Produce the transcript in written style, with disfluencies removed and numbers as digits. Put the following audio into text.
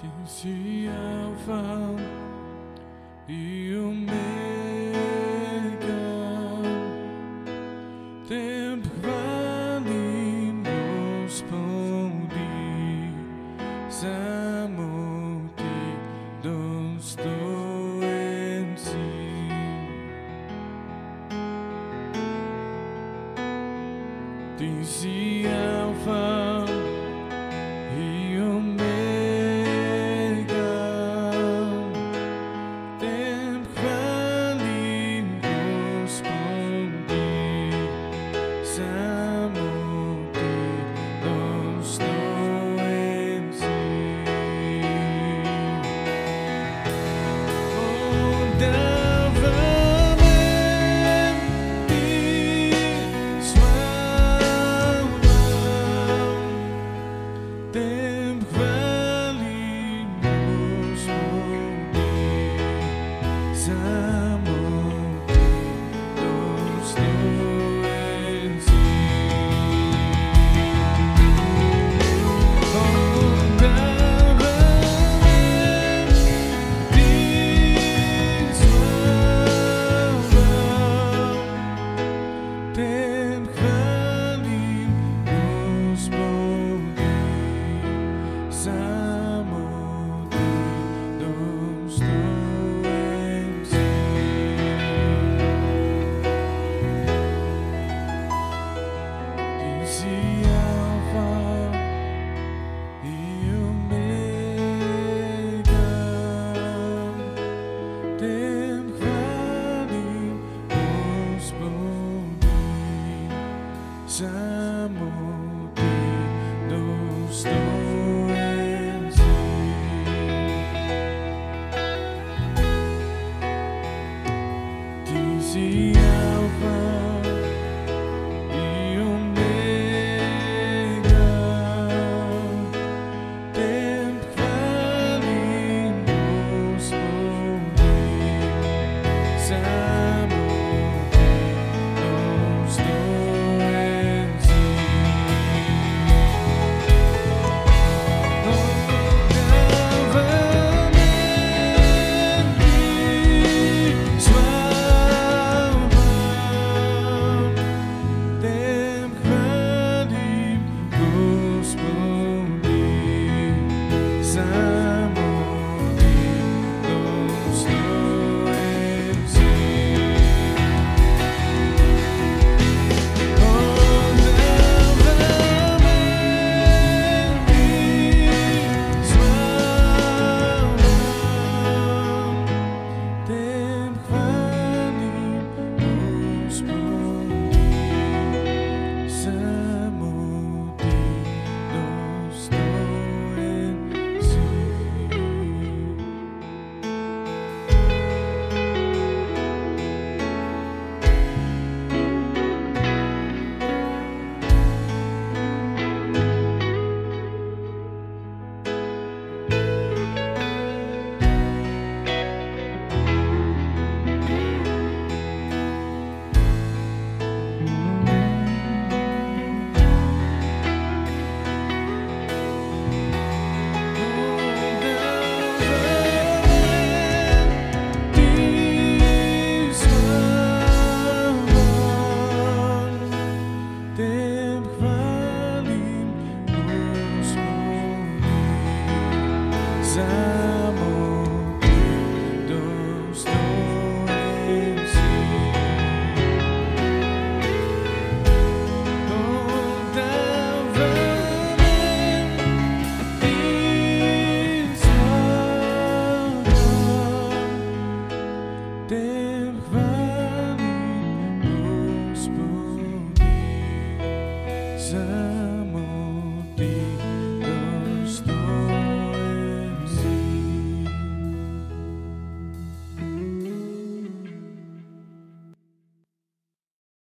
Ty si Alfa i Omega, Teb chválim, Hospodí, samo Ty dostojen si. Ty si Alfa i Omega, Teb chválim, Hospodí, samo Ty dostojen si. Oddávame Ti slávu, Teb chválim, Hospodí, samo Ty dostojen si. Samo Ty dostojen si. Ty si Alfa i Omega, Teb chválim, Hospodí, samo Ty dostojen si. Teb chválim, Hospodí,